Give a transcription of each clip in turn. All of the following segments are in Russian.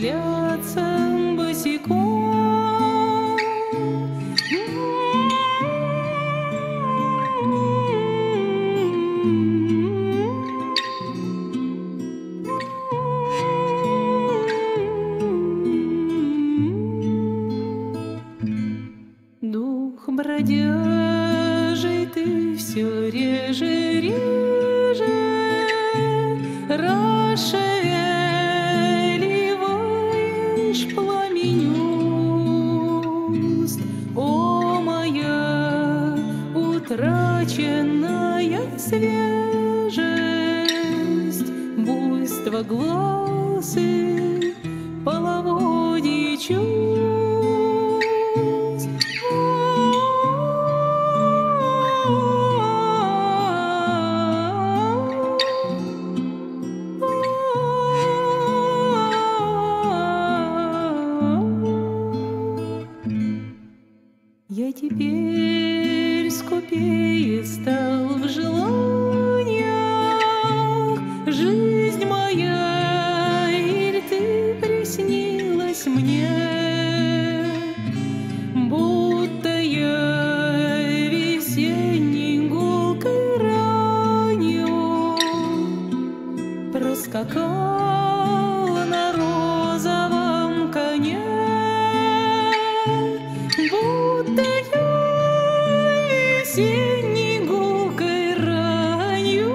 шляться босиком. Дух бродяжий, ты все реже, реже расшевеливаешь пламень уст. О, моя утраченная свежесть, буйство глаз и половодье чувств. Я теперь скупее стал в желаниях. Жизнь моя, или ты приснилась мне, будто я весенней гулкой ранью проскакала на розовом коне. Будто я весенней гулкой ранью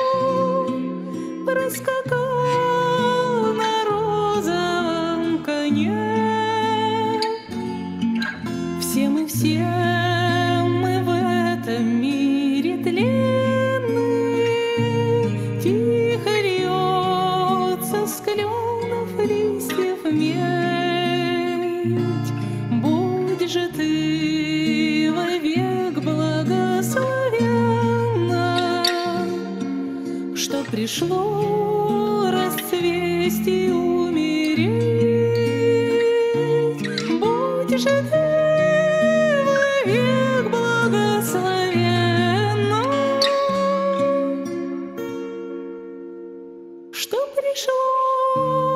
проскакал на розовом коне. Все мы в этом мире тленны, тихо льется с кленов листьев медь. Будь же ты вовек благословенна, что пришло расцвесть и умереть. Будь же ты вовек благословенна, что пришло